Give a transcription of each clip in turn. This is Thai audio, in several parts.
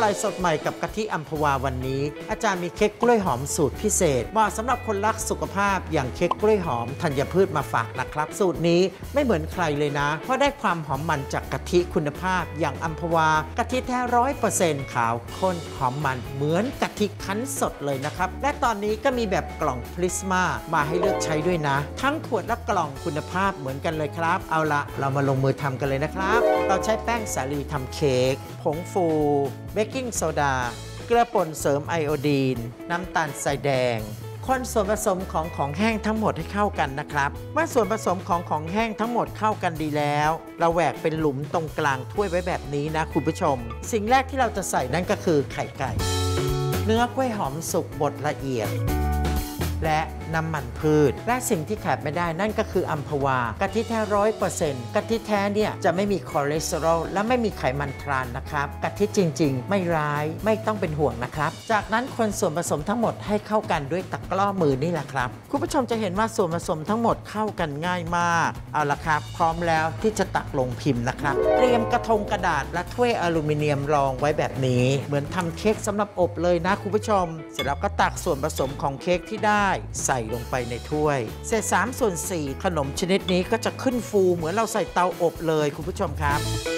ร่อยสดใหม่กับกะทิอัมพวาวันนี้อาจารย์มีเค้กกล้วยหอมสูตรพิเศษเหมาะสำหรับคนรักสุขภาพอย่างเค้กกล้วยหอมธัญพืชมาฝากนะครับสูตรนี้ไม่เหมือนใครเลยนะเพราะได้ความหอมมันจากกะทิคุณภาพอย่างอัมพวากะทิแท้100%ขาวข้นหอมมันเหมือนกะทิคั้นสดเลยนะครับและตอนนี้ก็มีแบบกล่องพริสมามาให้เลือกใช้ด้วยนะทั้งขวดและกล่องคุณภาพเหมือนกันเลยครับเอาละเรามาลงมือทำกันเลยนะครับเราใช้แป้งสาลีทำเค้กผงฟูเบกกิ้งโซดาเกลือป่นเสริมไอโอดีนน้ำตาลทรายแดงคนส่วนผสมของแห้งทั้งหมดให้เข้ากันนะครับเมื่อส่วนผสมของแห้งทั้งหมดเข้ากันดีแล้วเราแหวกเป็นหลุมตรงกลางถ้วยไว้แบบนี้นะคุณผู้ชมสิ่งแรกที่เราจะใส่นั่นก็คือไข่ไก่เนื้อกล้วยหอมสุกบดละเอียดและน้ำมันพืชและสิ่งที่ขาดไม่ได้นั่นก็คืออัมพวากะทิแท้100%กะทิแท้เนี่ยจะไม่มีคอเลสเตอรอลและไม่มีไขมันทรานนะครับกะทิจริงๆไม่ร้ายไม่ต้องเป็นห่วงนะครับจากนั้นคนส่วนผสมทั้งหมดให้เข้ากันด้วยตะกร้อมือนี่แหละครับคุณผู้ชมจะเห็นว่าส่วนผสมทั้งหมดเข้ากันง่ายมากเอาละครับพร้อมแล้วที่จะตักลงพิมพ์นะครับเตรียมกระทงกระดาษและถ้วยอลูมิเนียมรองไว้แบบนี้เหมือนทำเค้กสำหรับอบเลยนะคุณผู้ชมเสร็จแล้วก็ตักส่วนผสมของเค้กที่ได้ใส่ลงไปในถ้วยเศษ3/4ขนมชนิดนี้ก็จะขึ้นฟูเหมือนเราใส่เตาอบเลยคุณผู้ชมครับ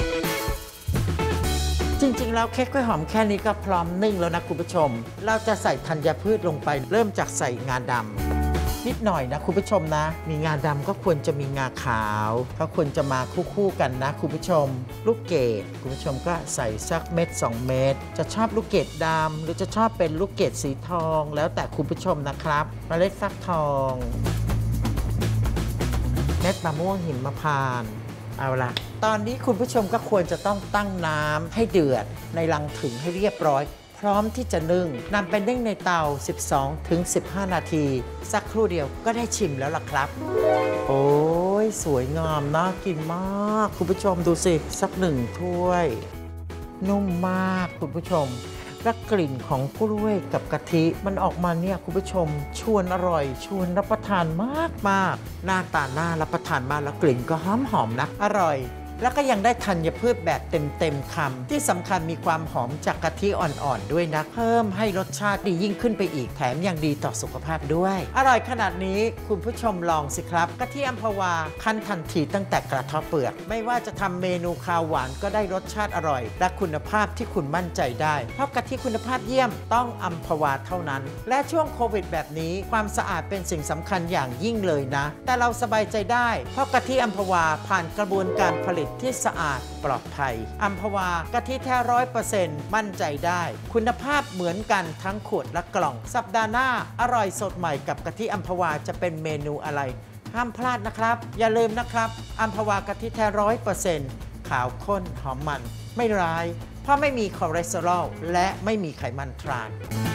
จริงๆแล้วเค้กกล้วยหอมแค่นี้ก็พร้อมนึ่งแล้วนะคุณผู้ชมเราจะใส่ธัญพืชลงไปเริ่มจากใส่งาดำนิดหน่อยนะคุณผู้ชมนะมีงาดำก็ควรจะมีงาขาวก็ควรจะมาคู่กันนะคุณผู้ชมลูกเกดคุณผู้ชมก็ใส่สักเม็ด2 เม็ดจะชอบลูกเกดดำหรือจะชอบเป็นลูกเกดสีทองแล้วแต่คุณผู้ชมนะครับเมล็ดฟักทองเม็ดมะม่วงหิมพานต์เอาละตอนนี้คุณผู้ชมก็ควรจะต้องตั้งน้ำให้เดือดในรังผึ้งให้เรียบร้อยพร้อมที่จะนึ่งนำไปนึ่งในเตา 12-15 นาทีสักครู่เดียวก็ได้ชิมแล้วล่ะครับโอ้ยสวยงามน่ากินมากคุณผู้ชมดูสิสัก1 ถ้วยนุ่มมากคุณผู้ชมและกลิ่นของกล้วยกับกะทิมันออกมาเนี่ยคุณผู้ชมชวนอร่อยชวนรับประทานมากหน้าตาน่ารับประทานมากแล้วกลิ่นก็หอมนะอร่อยแล้วก็ยังได้ธัญพืชแบบเต็มคำที่สำคัญมีความหอมจากกะทิอ่อนๆด้วยนะเพิ่มให้รสชาติดียิ่งขึ้นไปอีกแถมยังดีต่อสุขภาพด้วยอร่อยขนาดนี้คุณผู้ชมลองสิครับกะทิอัมพวาคั้นทันทีตั้งแต่กระเทาะเปลือกไม่ว่าจะทำเมนูคาวหวานก็ได้รสชาติอร่อยและคุณภาพที่คุณมั่นใจได้เพราะกะทิคุณภาพเยี่ยมต้องอัมพวาเท่านั้นและช่วงโควิดแบบนี้ความสะอาดเป็นสิ่งสำคัญอย่างยิ่งเลยนะแต่เราสบายใจได้เพราะกะทิอัมพวาผ่านกระบวนการผลิตที่สะอาดปลอดภัยอัมพวากะทิแท้100%มั่นใจได้คุณภาพเหมือนกันทั้งขวดและกล่องสัปดาห์หน้าอร่อยสดใหม่กับกะทิอัมพวาจะเป็นเมนูอะไรห้ามพลาดนะครับอย่าลืมนะครับอัมพวากะทิแท้100%ขาวข้นหอมมันไม่ร้ายเพราะไม่มีคอเลสเตอรอลและไม่มีไขมันทราน